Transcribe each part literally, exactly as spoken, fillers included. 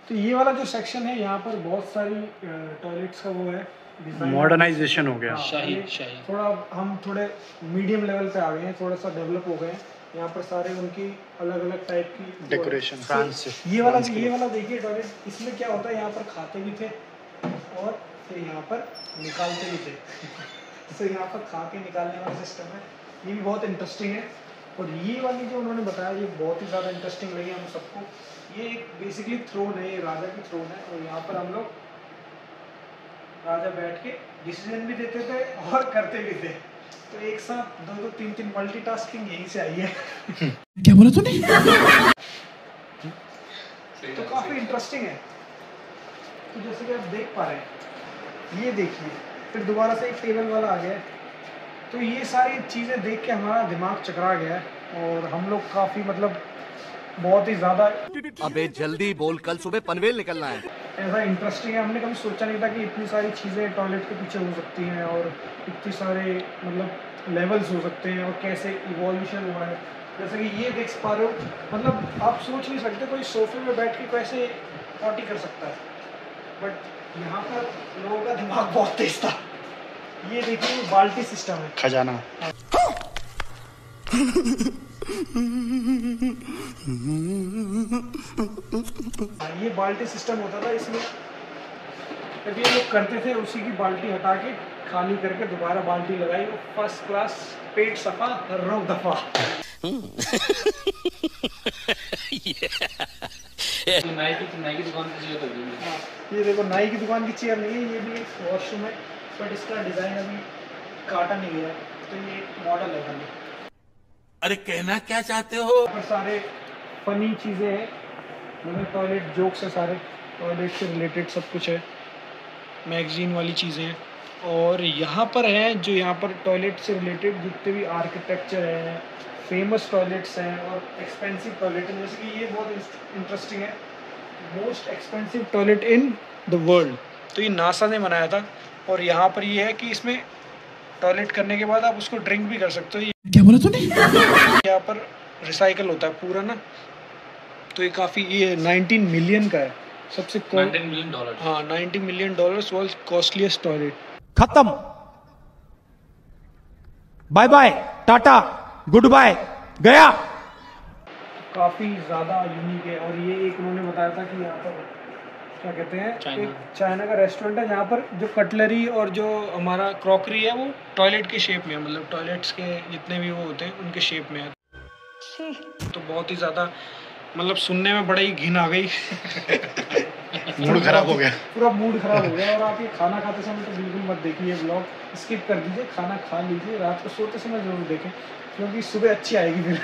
तो ये वाला जो सेक्शन है यहाँ पर बहुत सारी टॉयलेट्स का वो है, मॉडर्नाइजेशन हो गया। शाही शाही थोड़ा हम थोड़े मीडियम लेवल पे आ गए हैं, थोड़ा सा डेवलप हो गए हैं। यहाँ पर सारे उनकी अलग अलग टाइप की डेकोरेशन फ्रांस से। ये वाला ये वाला देखिए टॉयलेट, इसमें क्या होता है, यहाँ पर खाते भी थे और फिर यहाँ पर निकालते भी थे तो यहाँ पर खा के निकालने वाला सिस्टम है, ये भी बहुत इंटरेस्टिंग है। और ये वाली जो उन्होंने बताया ये बहुत ही ज़्यादा इंटरेस्टिंग लगी हम सबको। ये एक बेसिकली थ्रोन है, ये राजा की थ्रोन है और यहाँ पर हम लोग राजा बैठ के डिसीजन भी देते थे और करते भी थे। तो एक साथ दो दो तीन तीन मल्टीटास्किंग यहीं से आई है क्या बोला तूने? तो काफ़ी इंटरेस्टिंग है। तो जैसे कि आप देख पा रहे हैं, ये देखिए फिर दोबारा से एक टेबल वाला आ गया है। तो ये सारी चीज़ें देख के हमारा दिमाग चकरा गया है और हम लोग काफ़ी मतलब बहुत ही ज़्यादा, अबे जल्दी बोल, कल सुबह पनवेल निकलना है। ऐसा इंटरेस्टिंग है। हमने कभी सोचा नहीं था कि इतनी सारी चीज़ें टॉयलेट के पीछे हो सकती हैं और इतने सारे मतलब लेवल्स हो सकते हैं और कैसे इवोल्यूशन हुआ है। जैसे कि ये देख पा रहे हो, मतलब आप सोच नहीं सकते कोई सोफे में बैठ के कैसे पॉटी कर सकता है, बट यहाँ पर लोगों का दिमाग बहुत तेज था। ये देखिए बाल्टी सिस्टम है, खजाना। ये बाल्टी सिस्टम होता था, इसमें जब ये लोग करते थे उसी की बाल्टी हटा के खाली करके दोबारा बाल्टी लगाई, वो फर्स्ट क्लास, पेट सफा रौ दफा। नाई की नाई की दुकान की चेयर लगी है। ये देखो नाई की दुकान की चेयर नहीं है, ये भी एक वॉशरूम है, बट इसका डिज़ाइन अभी काटा नहीं गया है, तो ये एक मॉडल है खाली। अरे कहना क्या चाहते हो? पर सारे फनी चीज़ें हैं, मतलब टॉयलेट जोक्स है, सारे टॉयलेट से रिलेटेड सब कुछ है, मैगजीन वाली चीज़ें हैं। और यहाँ पर हैं जो यहाँ पर टॉयलेट से रिलेटेड जितने भी आर्किटेक्चर हैं, फेमस टॉयलेट्स हैं और एक्सपेंसिव टॉयलेट हैं। जैसे कि ये बहुत इंटरेस्टिंग है, most expensive toilet in the world. तो ये नासा ने बनाया था और यहाँ पर ये है कि इसमें टॉयलेट करने के बाद आप उसको ड्रिंक भी कर सकते हो। क्या बोला तूने? यहाँ पर रिसाइकल होता है पूरा ना, तो ये काफ़ी, ये नाइनटीन मिलियन का है, सबसे नाइनटीन मिलियन डॉलर। हाँ nineteen million dollars world costliest toilet. खत्म, bye bye, ta-ta, goodbye, गया। काफ़ी ज़्यादा यूनिक है। और ये एक उन्होंने बताया था कि यहाँ पर क्या कहते हैं, एक चाइना का रेस्टोरेंट है जहाँ पर जो कटलरी और जो हमारा क्रॉकरी है वो टॉयलेट के शेप में है, मतलब टॉयलेट्स के जितने भी वो होते हैं उनके शेप में है। तो बहुत ही ज़्यादा मतलब सुनने में बड़ा ही घिन आ गई मूड खराब हो गया, पूरा मूड खराब हो गया। और आप ये खाना खाते समय तो बिल्कुल मत देखिए, व्लॉग स्किप कर दीजिए, खाना खा लीजिए, रात को सोते समय जरूर देखें क्योंकि सुबह अच्छी आएगी फिर।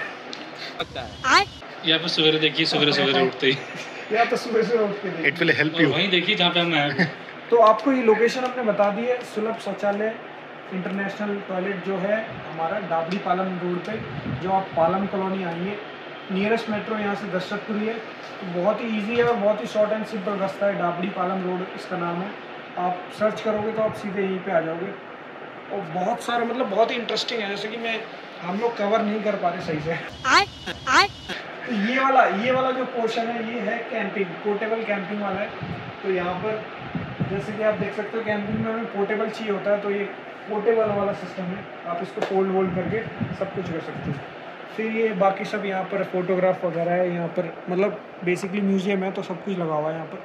या फिर सवेरे देखिए, सवेरे सवेरे उठते ही, या तो सुबह सुबह उठ के देखिए। It will help you. वहीं देखिए जहाँ पे हम हैं। तो आपको ये लोकेशन हमने बता दी है, सुलभ शौचालय इंटरनेशनल टॉयलेट जो है हमारा डाबड़ी पालम रोड पे, जो आप पालम कॉलोनी आएंगे, नियरेस्ट मेट्रो यहाँ से दशरथपुरी है। तो बहुत ही इजी है और बहुत ही शॉर्ट एंड सिंपल रास्ता है, डाबड़ी पालम रोड इसका नाम है। आप सर्च करोगे तो आप सीधे यहीं पे आ जाओगे। और बहुत सारा मतलब बहुत ही इंटरेस्टिंग है, जैसे कि मैं हम लोग कवर नहीं कर पा रहे सही से। तो ये वाला ये वाला जो पोर्शन है ये है कैंपिंग, पोर्टेबल कैंपिंग वाला है। तो यहाँ पर जैसे कि आप देख सकते हो कैंपिंग में हमें पोर्टेबल चाहिए होता है, तो ये पोर्टेबल वाला सिस्टम है, आप इसको फोल्ड वोल्ड करके सब कुछ कर सकते हो। फिर ये बाकी सब यहाँ पर फोटोग्राफ वगैरह है, यहाँ पर मतलब बेसिकली म्यूजियम है तो सब कुछ लगा हुआ है यहाँ पर।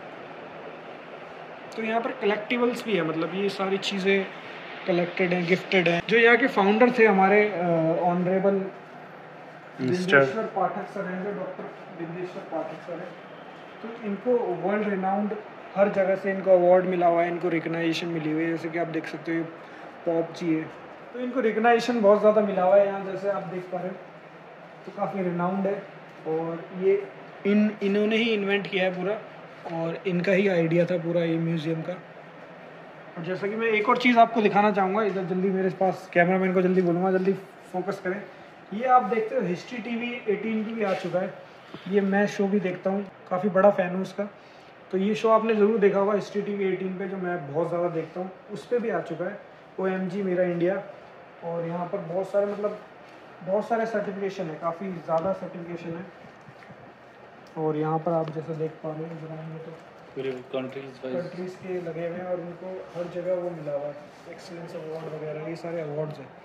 तो यहाँ पर कलेक्टिबल्स भी है, मतलब ये सारी चीज़ें कलेक्टेड हैं, गिफ्टेड हैं। जो यहाँ के फाउंडर थे हमारे ऑनरेबल बिंदेश्वर पाठक सर हैं, जो डॉक्टर बिंदेश्वर पाठक सर हैं, तो इनको वर्ल्ड रिनाउंड हर जगह से इनको अवार्ड मिला हुआ है, इनको रिकग्नाइजेशन मिली हुई है। जैसे कि आप देख सकते हो पॉप जी है, तो इनको रिकग्नाइजेशन बहुत ज़्यादा मिला हुआ है यहाँ, जैसे आप देख पा रहे हो, तो काफ़ी रिनाउंड है। और ये इन इन्होंने ही इन्वेंट किया है पूरा, और इनका ही आइडिया था पूरा ये म्यूज़ियम का। और जैसा कि मैं एक और चीज़ आपको दिखाना चाहूँगा, इधर जल्दी मेरे पास कैमरामैन को जल्दी बोलूँगा जल्दी फोकस करें। ये आप देखते हो हिस्ट्री टीवी एटीन की भी आ चुका है, ये मैं शो भी देखता हूँ, काफ़ी बड़ा फ़ैन हूँ उसका। तो ये शो आपने ज़रूर देखा होगा हिस्ट्री टीवी एटीन पे, जो मैं बहुत ज़्यादा देखता हूँ, उस पर भी आ चुका है ओ एम जी मेरा इंडिया। और यहाँ पर बहुत सारे मतलब बहुत सारे सर्टिफिकेशन है, काफ़ी ज़्यादा सर्टिफिकेशन है। और यहाँ पर आप जैसे देख पा रहे हो ग्राउंड में तो पूरे कंट्रीज कंट्रीज़ के लगे हुए हैं और उनको हर जगह वो मिला हुआ है एक्सीलेंस अवार्ड वगैरह, ये सारे अवार्ड्स हैं।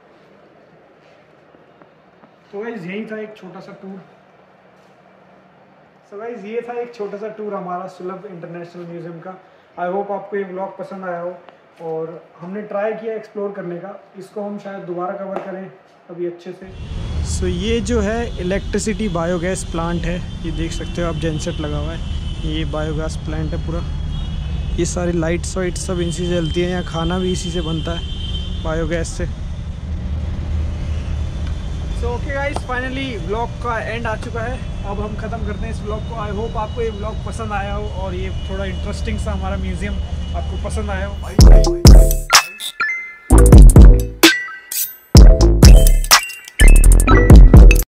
तो गाइस यही था एक छोटा सा टूर। सो गाइस ये था एक छोटा सा टूर हमारा सुलभ इंटरनेशनल म्यूज़ियम का। आई होप आपको ये व्लॉग पसंद आया हो और हमने ट्राई किया एक्सप्लोर करने का। इसको हम शायद दोबारा कवर करें अभी अच्छे से। सो so, ये जो है इलेक्ट्रिसिटी बायोगैस प्लांट है, ये देख सकते हो आप, जेनसेट लगा हुआ है। ये बायोगैस प्लांट है पूरा, ये सारी लाइट्स वाइट्स सब इसी से जलती है। यहाँ खाना भी इसी से बनता है बायोगैस से। So okay guys, finally vlog का एंड आ चुका है। अब हम ख़त्म करते हैं इस व्लॉग को। आई होप आपको ये व्लॉग पसंद आया हो और ये थोड़ा इंटरेस्टिंग सा हमारा म्यूज़ियम आपको पसंद आया हो।